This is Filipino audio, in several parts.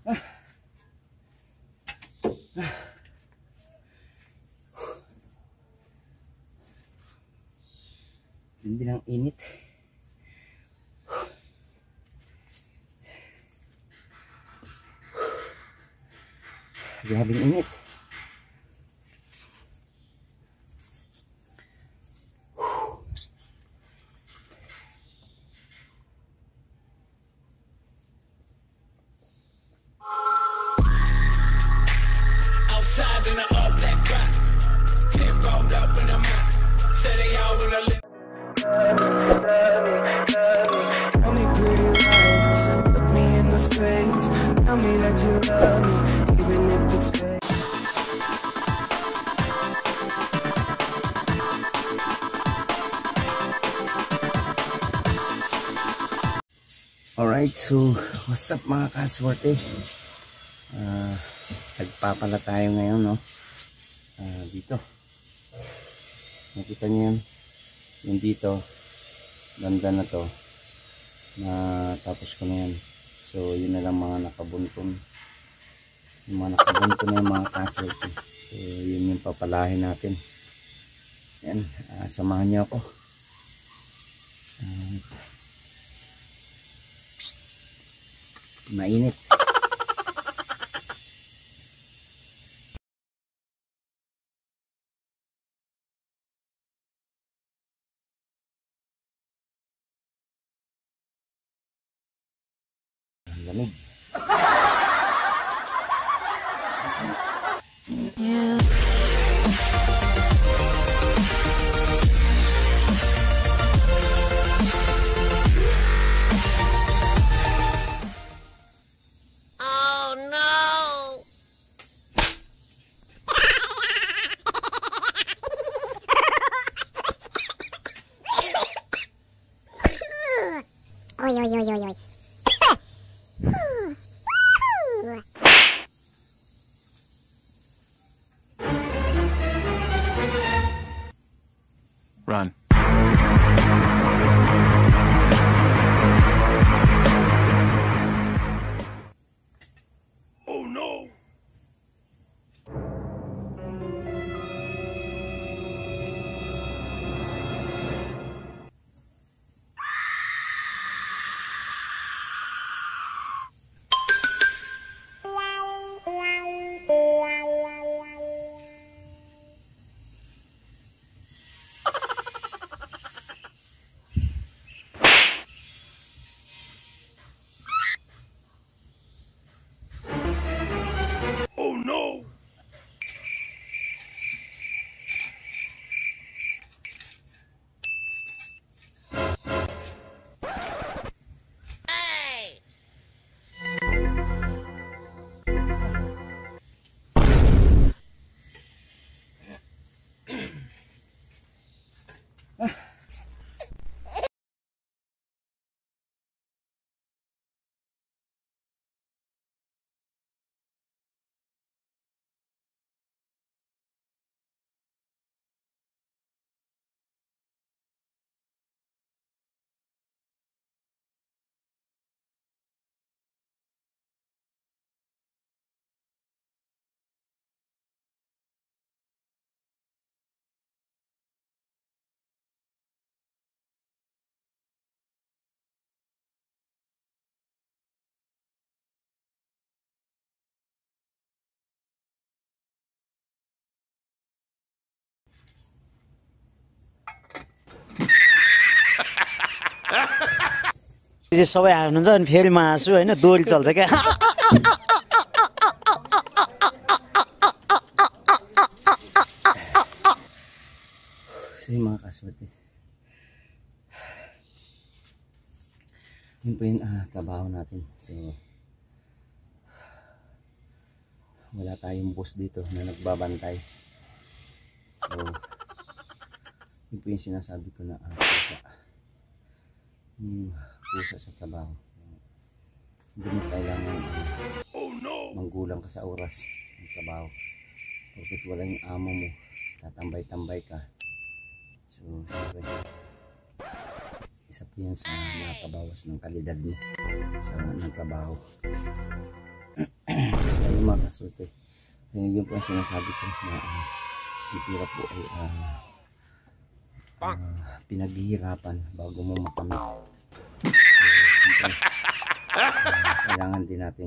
Hindi ng init. Grabing init. Alright, so what's up mga kaswerte? Nagpapala tayo ngayon, no? Dito nakita niyo yan, yung dito banda na to na tapos ko na yan. So yun na lang mga nakabunton, yung mga nakabunton na yung mga kaswerte. So yun yung papalahin natin. Yan, samahan niyo ako. Mainit. Lamig. Yeah. Oi, oi, oi, oi, oi. Run. Oh no. Oh no! Hey! सबै हाल्नुहुन्छ अनि फेरि हाँसु होइन दोरी चल्छ क्या So yung mga kaswerte, yun po yung trabaho natin. So wala tayong boss dito na nagbabantay. So yun po yung sinasabi ko na pusa sa trabaho. Hindi mo kailangan manggulang ka sa oras ng trabaho. Porque wala yung amo mo, tatambay-tambay ka. So siyempre isa po yan sa nakakabawas ng kalidad mo sa ng trabaho. mga kasorte. Yun po ang sinasabi ko na yung pira po ay pinaghihirapan bago mo makamit. So, siyempre, kailangan din natin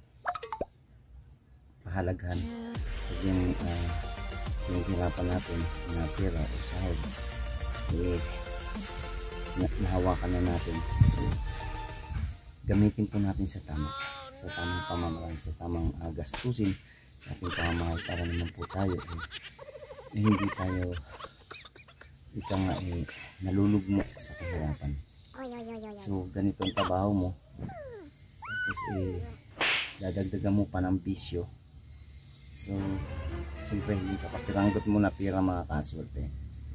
pahalagahan pag yung pinaghirapan natin na pira o sahod, nahawakan na natin. Gamitin po natin sa tamang pamamaraan, sa tamang gastusin sa ating pamamahay para naman po tayo hindi tayo nalulugmok sa kahirapan. So ganito ang trabaho mo, tapos dadagdagan mo pa ng bisyo. So siyempre hindi ka papiranggot mo na pira mga kaswerte,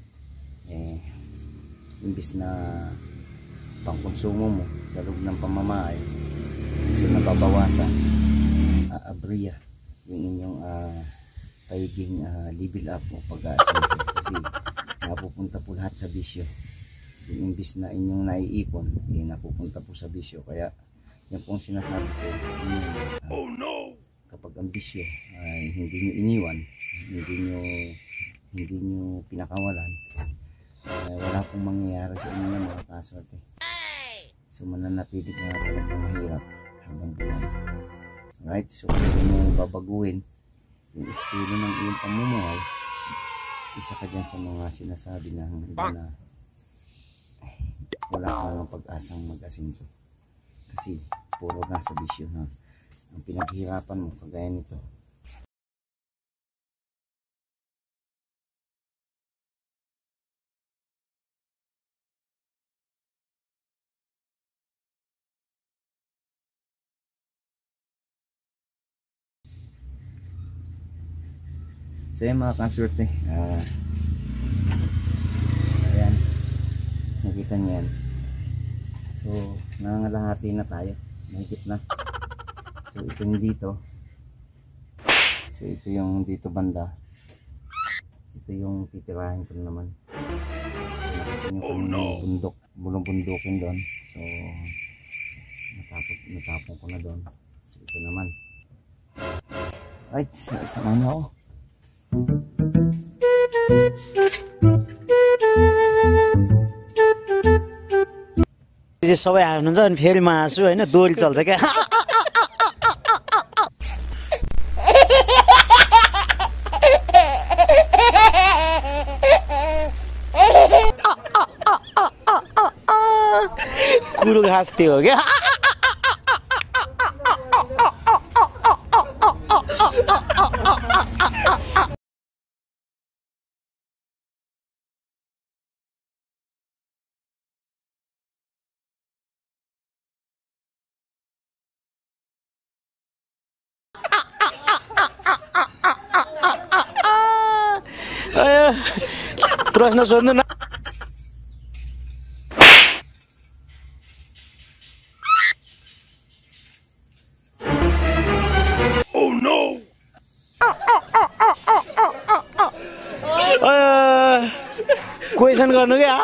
imbis na pangkonsumo mo sa loob ng pamamahay, so nababawasan, abriya yung inyong pagiging level up o pag-aasenso, kasi napupunta po lahat sa bisyo. Yung imbis na inyong naiipon, napupunta po sa bisyo. Kaya yan pong sinasabi ko sa inyo, kapag ang bisyo ay hindi nyo iniwan, hindi nyo pinakawalan, wala pong mangyayari sa inyo mga kaswerte. So mananatili na talagang mahirap hanggang buhay. Right? So kung hindi mo babaguhin yung estilo ng iyong pamumuhay, isa ka dyan sa mga sinasabi ng iba na wala ka lang pag-asang mag-asenso, kasi puro nasa bisyo na ang pinaghirapan mo, kagaya nito. So yan mga kaswerte, ayan, nakita niyo yan. So nangangalahati na tayo, mahigit na. So ito yung dito, so ito yung dito banda, ito yung titirahin ko naman. So nakita nyo kung bundok, bunubundukin doon. So natapon ko na doon. So ito naman, right, sama na ako. सबै हाल्नुहुन्छ अनि फेरि म हाँसु होइन, दोरी चल्छ क्या। कुरो घाँस त्यो हो क्या। प्रश्न सोध्नु न। क्वेसन गर्नु क्या।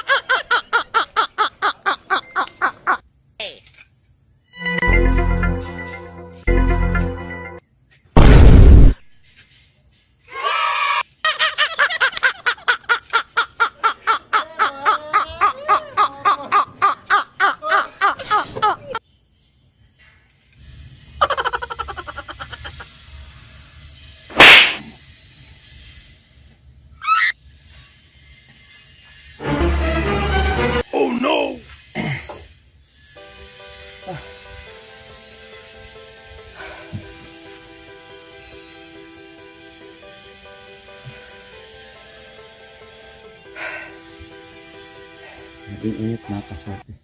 Nag-iinit mga kaswerte.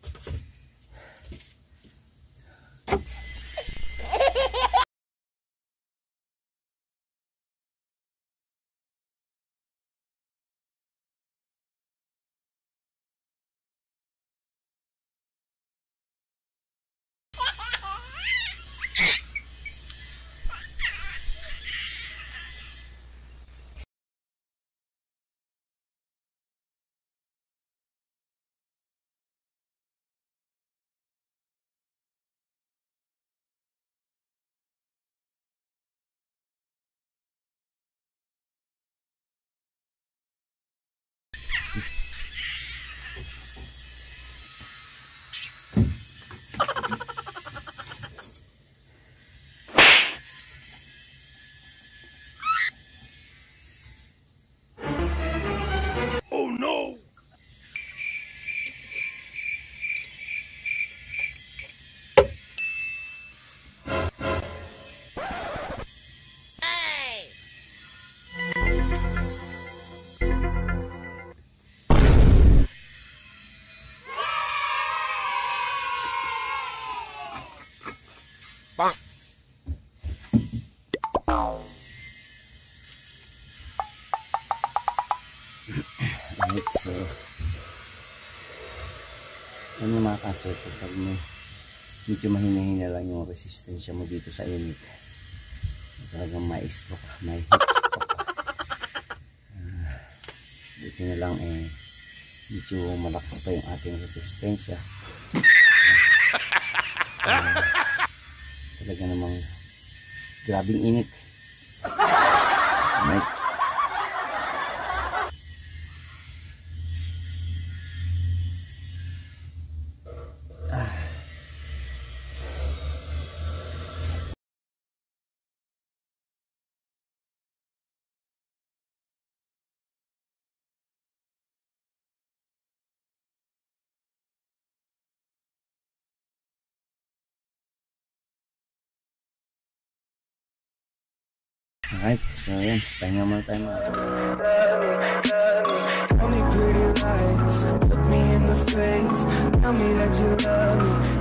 Alright, so ano mga kaso, pag medyo mahina-hina lang yung resistensya mo dito sa init, talagang may stroke, may heat stroke. Dito na lang medyo malakas pa yung ating resistensya. Talaga namang grabing init. Alright. Alright, so yan, pahinga muna tayo mga kaso. Tell me pretty lies, look me in the face. Tell me that you love me.